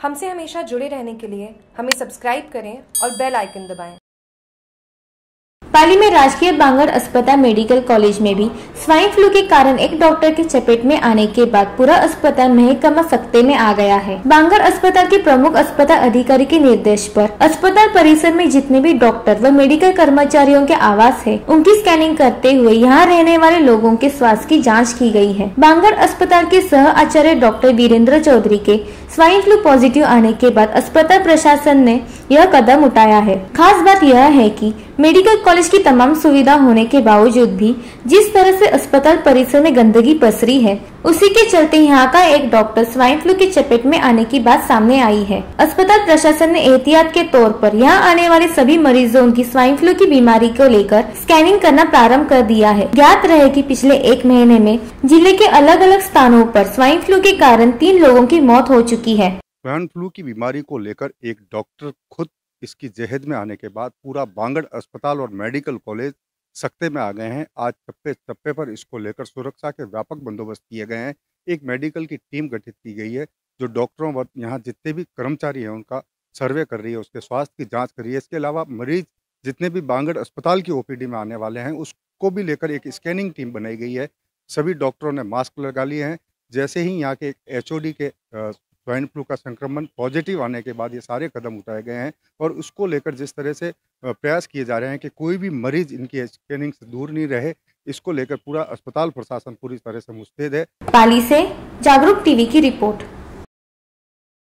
हमसे हमेशा जुड़े रहने के लिए हमें सब्सक्राइब करें और बेल आइकन दबाएं। पाली में राजकीय बांगड़ अस्पताल मेडिकल कॉलेज में भी स्वाइन फ्लू के कारण एक डॉक्टर की चपेट में आने के बाद पूरा अस्पताल महकमा सख्ते में आ गया है। बांगड़ अस्पताल के प्रमुख अस्पताल अधिकारी के निर्देश पर अस्पताल परिसर में जितने भी डॉक्टर व मेडिकल कर्मचारियों के आवास है, उनकी स्कैनिंग करते हुए यहाँ रहने वाले लोगों के स्वास्थ्य की जाँच की गयी है। बांगड़ अस्पताल के सह आचार्य डॉक्टर वीरेंद्र चौधरी के स्वाइन फ्लू पॉजिटिव आने के बाद अस्पताल प्रशासन ने यह कदम उठाया है। खास बात यह है कि मेडिकल कॉलेज की तमाम सुविधा होने के बावजूद भी जिस तरह से अस्पताल परिसर में गंदगी पसरी है, उसी के चलते यहाँ का एक डॉक्टर स्वाइन फ्लू की चपेट में आने की बात सामने आई है। अस्पताल प्रशासन ने एहतियात के तौर पर यहाँ आने वाले सभी मरीजों की स्वाइन फ्लू की बीमारी को लेकर स्कैनिंग करना प्रारंभ कर दिया है। ज्ञात रहे कि पिछले एक महीने में जिले के अलग अलग स्थानों पर स्वाइन फ्लू के कारण 3 लोगों की मौत हो चुकी है। स्वाइन फ्लू की बीमारी को लेकर एक डॉक्टर खुद इसकी जहद में आने के बाद पूरा बांगड़ अस्पताल और मेडिकल कॉलेज सख्ते में आ गए हैं। आज चप्पे चप्पे पर इसको लेकर सुरक्षा के व्यापक बंदोबस्त किए गए हैं। एक मेडिकल की टीम गठित की गई है जो डॉक्टरों व यहाँ जितने भी कर्मचारी हैं उनका सर्वे कर रही है, उसके स्वास्थ्य की जांच कर रही है। इसके अलावा मरीज जितने भी बांगड़ अस्पताल की ओपीडी में आने वाले हैं उसको भी लेकर एक स्कैनिंग टीम बनाई गई है। सभी डॉक्टरों ने मास्क लगा लिए हैं। जैसे ही यहाँ के HOD के स्वाइन फ्लू का संक्रमण पॉजिटिव आने के बाद ये सारे कदम उठाए गए हैं और उसको लेकर जिस तरह से प्रयास किए जा रहे हैं कि कोई भी मरीज इनकी स्कैनिंग से दूर नहीं रहे, इसको लेकर पूरा अस्पताल प्रशासन पूरी तरह से मुस्तैद है। पाली से जागरूक टीवी की रिपोर्ट।